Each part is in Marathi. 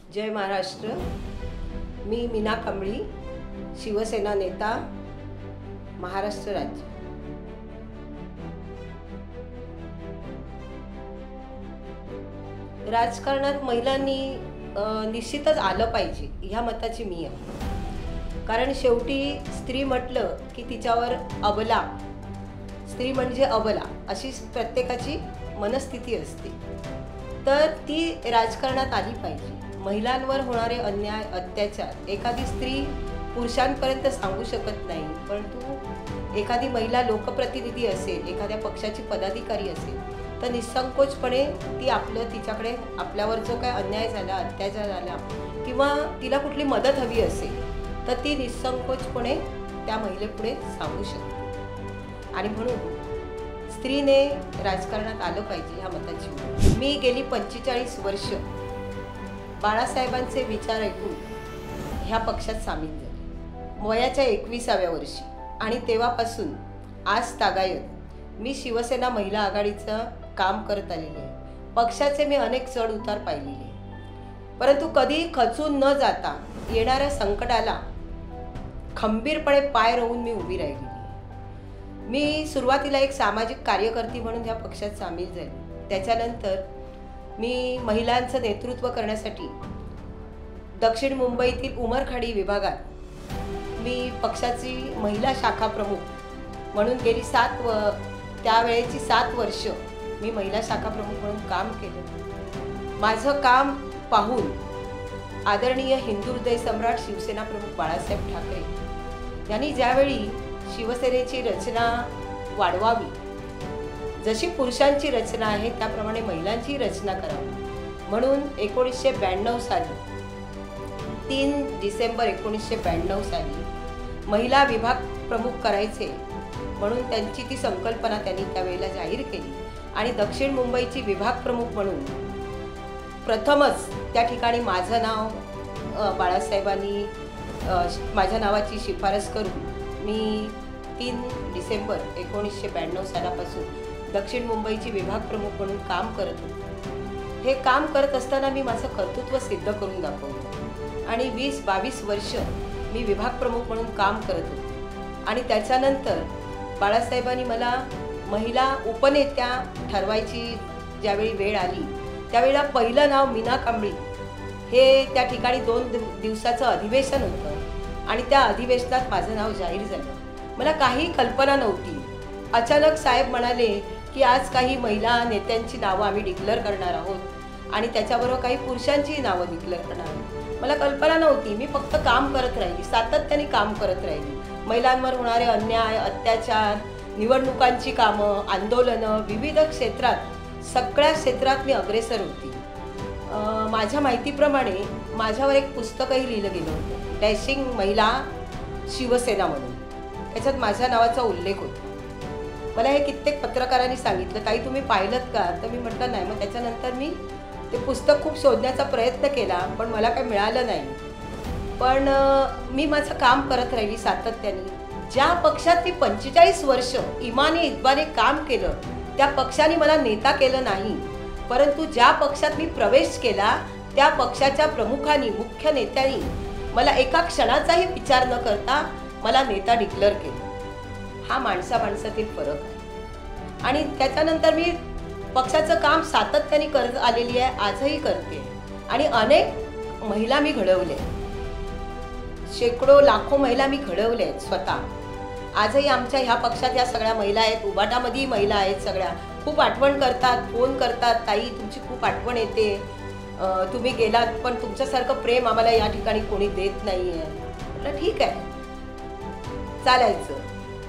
जय महाराष्ट्र। मी मीना कांबळी, शिवसेना नेता, महाराष्ट्र राज्य। राजकारणात महिलांनी निश्चितच आलं पाहिजे ह्या मताची मी आहे। कारण शेवटी स्त्री म्हटलं की तिच्यावर अबला, स्त्री म्हणजे अबला अशी प्रत्येकाची मनस्थिती असते, तर ती राजकारणात आली पाहिजे। महिलांवर होणारे अन्याय, अत्याचार एखादी स्त्री पुरुषांपर्यंत सांगू शकत नाही, परंतु एखादी महिला लोकप्रतिनिधी असेल, एखाद्या पक्षाची पदाधिकारी असेल, तर निसंकोचपणे ती तिच्याकडे आपल्यावर जो काय अन्याय झाला, अत्याचार झाला किंवा तिला कुठली मदत हवी असेल तर ती निसंकोचपणे त्या महिलेपुढे सांगू शकते। आणि म्हणून स्त्रीने राजकारणात आलं पाहिजे ह्या मताची मी गेली 45 वर्ष बाळासाहेबांचे विचार ऐकून ह्या पक्षात सामील झाले। वयाच्या 21व्या वर्षी आणि तेव्हापासून आज तागायत मी शिवसेना महिला आघाडीचं काम करत आलेले आहे। पक्षाचे मी अनेक चढ उतार पाहिलेले, परंतु कधी खचून न जाता येणाऱ्या संकटाला खंबीरपणे पाय रोवून मी उभी राहिलेली। मी सुरुवातीला एक सामाजिक कार्यकर्ती म्हणून ह्या पक्षात सामील झाले। त्याच्यानंतर मी महिलांचं नेतृत्व करण्यासाठी दक्षिण मुंबईतील उमरखाडी विभागात मी पक्षाची महिला शाखा प्रमुख म्हणून गेली त्यावेळेची 7 वर्ष मी महिला शाखा प्रमुख म्हणून काम केलं। माझं काम पाहून आदरणीय हिंदू हृदय सम्राट शिवसेना प्रमुख बाळासाहेब ठाकरे यांनी ज्यावेळी शिवसेनेची रचना वाढवावी, जशी पुरुषांची रचना आहे त्याप्रमाणे महिलांची रचना करावी म्हणून 1992 साली 3 डिसेंबर 1992 साली महिला विभाग प्रमुख करायचे म्हणून त्यांची ती संकल्पना त्यांनी त्यावेळेला जाहीर केली आणि दक्षिण मुंबईची विभाग प्रमुख म्हणून प्रथमच त्या ठिकाणी माझं नाव बाळासाहेबांनी माझ्या नावाची शिफारस करून मी 3 डिसेंबर 1992 सालापासून दक्षिण मुंबईची विभाग प्रमुख म्हणून काम करत होते। हे काम करत असताना मी माझं कर्तृत्व सिद्ध करून दाखवलं आणि 20-22 वर्ष मी विभाग प्रमुख म्हणून काम करत होते। आणि त्याच्यानंतर बाळासाहेबांनी मला महिला उपनेत्या ठरवायची ज्यावेळी वेळ आली, त्यावेळेला पहिलं नाव मीना कांबळी हे त्या ठिकाणी 2 दिवसाचं अधिवेशन होतं आणि त्या अधिवेशनात माझं नाव जाहीर झालं। मला काही कल्पना नव्हती। अचानक साहेब म्हणाले की आज काही महिला नेत्यांची नावं आम्ही डिक्लेअर करणार आहोत आणि त्याच्याबरोबर काही पुरुषांची नावं डिक्लेअर करणार आहोत। मला कल्पना नव्हती। मी फक्त काम करत राहिली, सातत्याने काम करत राहिली। महिलांवर होणारे अन्याय, अत्याचार, निवडणुकांची कामं, आंदोलनं, विविध क्षेत्रात सगळ्या क्षेत्रात मी अग्रेसर होती। माझ्या माहितीप्रमाणे माझ्यावर एक पुस्तकही लिहिलं गेलं होतं, डॅशिंग महिला शिवसेना म्हणून। त्याच्यात माझ्या नावाचा उल्लेख होता। मला हे कित्येक पत्रकारांनी सांगितलं, ताई तुम्ही पाहिलं का? तर मी म्हटलं नाही। मग त्याच्यानंतर मी ते पुस्तक खूप शोधण्याचा प्रयत्न केला, पण मला काही मिळालं नाही। पण मी माझं काम करत राहिली सातत्याने। ज्या पक्षात मी 45 वर्ष इमाने काम केलं, त्या पक्षाने मला नेता केलं नाही, परंतु ज्या पक्षात मी प्रवेश केला त्या पक्षाच्या प्रमुखांनी, मुख्य नेत्यांनी मला एका क्षणाचाही विचार न करता मला नेता डिक्लेअर केलं। हा माणसातील फरक आहे। आणि त्याच्यानंतर मी पक्षाचं काम सातत्याने करत आलेली आहे, आजही करते आणि अनेक महिला मी घडवले, शेकडो लाखो महिला मी घडवले आहेत स्वतः। आजही आमच्या ह्या पक्षात या सगळ्या महिला आहेत, उभाटामध्येही महिला आहेत, सगळ्या खूप आठवण करतात, फोन करतात, ताई तुमची खूप आठवण येते, तुम्ही गेलात पण तुमच्यासारखं प्रेम आम्हाला या ठिकाणी कोणी देत नाही आहे। म्हटलं ठीक आहे, चालायचं।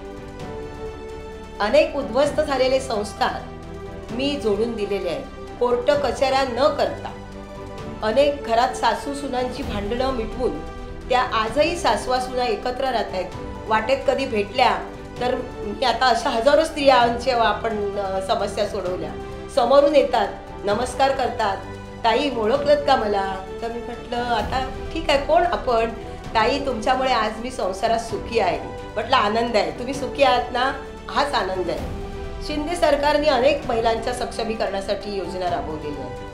अनेक उद्ध्वस्त झालेले संस्कार मी जोडून दिलेले आहेत, कोर्ट कचऱ्या न करता। अनेक घरात सासू सुनांची भांडणं मिटवून त्या आजही सासवा सुना एकत्र राहत आहेत। वाटेत कधी भेटल्या तर मी आता अशा हजारो स्त्रियांच्या आपण समस्या सोडवल्या, समोरून येतात, नमस्कार करतात, ताई ओळखलत का मला? तर मी म्हटलं आता ठीक आहे, कोण आपण? ताई तुमच्यामुळे आज मी संसारात सुखी आहे। म्हटलं आनंद आहे, तुम्ही सुखी आहात ना, हाच आनंद आहे। शिंदे सरकारने अनेक महिलांच्या सक्षमीकरणासाठी योजना राबवलेल्या आहेत।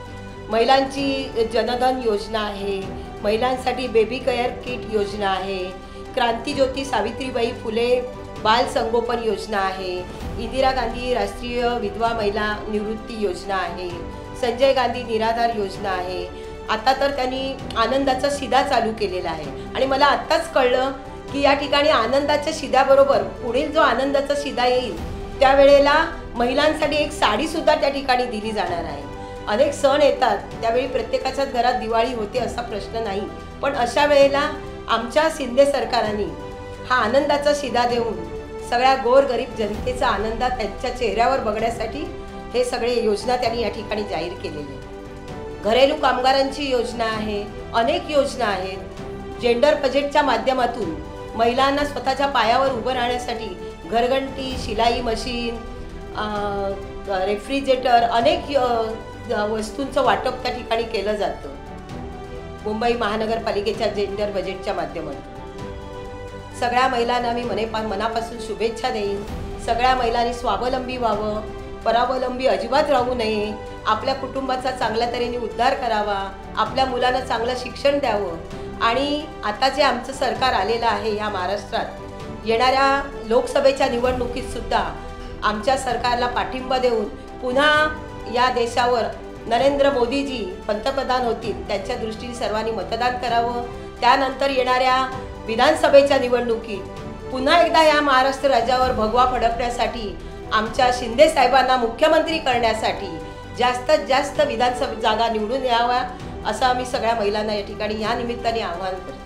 महिलांची जनधन योजना आहे, महिलांसाठी बेबी केअर किट योजना आहे, क्रांतिज्योती सावित्रीबाई फुले बाल संगोपन योजना आहे, इंदिरा गांधी राष्ट्रीय विधवा महिला निवृत्ती योजना आहे, संजय गांधी निराधार योजना आहे. आता तर त्यांनी आनंदाचा शिधा चालू केलेला आहे आणि मला आत्ताच कळलं की या ठिकाणी आनंदाच्या शिध्याबरोबर पुढील जो आनंदाचा शिधा येईल त्यावेळेला महिलांसाठी एक साडीसुद्धा त्या ठिकाणी दिली जाणार आहे. अनेक सण येतात त्यावेळी प्रत्येकाच्याच घरात दिवाळी होते असा प्रश्न नाही, पण अशा वेळेला आमच्या शिंदे सरकारने हा आनंदाचा शिधा देऊन सगळ्या गोरगरीब जनतेचा आनंद त्यांच्या चेहऱ्यावर बघण्यासाठी हे सगळे योजना त्यांनी या ठिकाणी जाहीर केलेले. घरेलू कामगारांची योजना आहे, अनेक योजना आहेत. जेंडर बजेटच्या माध्यमातून महिलांना स्वतःच्या पायावर उभं राहण्यासाठी घरघंटी, शिलाई मशीन, रेफ्रिजरेटर अनेक वस्तूंचं वाटप त्या ठिकाणी केलं जातं. मुंबई महानगरपालिकेच्या जेंडर बजेटच्या माध्यमातून सगळ्या महिलांना मी मनापासून शुभेच्छा देईन. सगळ्या महिलांनी स्वावलंबी व्हावं, परावलंबी अजिबात राहू नये, आपल्या कुटुंबाचा चांगल्या तऱ्हेने उद्धार करावा, आपल्या मुलांना चांगलं शिक्षण द्यावं. आणि आता जे आमचं सरकार आलेलं आहे या महाराष्ट्रात येणाऱ्या लोकसभेच्या निवडणुकीत सुद्धा आमच्या सरकारला पाठिंबा देऊन पुन्हा या देशावर नरेंद्र मोदीजी पंतप्रधान होतील त्यांच्या दृष्टीने सर्वांनी मतदान करावं. त्यानंतर येणाऱ्या विधानसभेच्या निवडणुकीत पुन्हा एकदा या महाराष्ट्र राज्यावर भगवा फडकण्यासाठी आमच्या शिंदे साहेबांना मुख्यमंत्री करण्यासाठी जास्तीत जास्त विधानसभा जागा निवडून याव्या असं आम्ही सगळ्या महिलांना या ठिकाणी या निमित्ताने आवाहन करतो.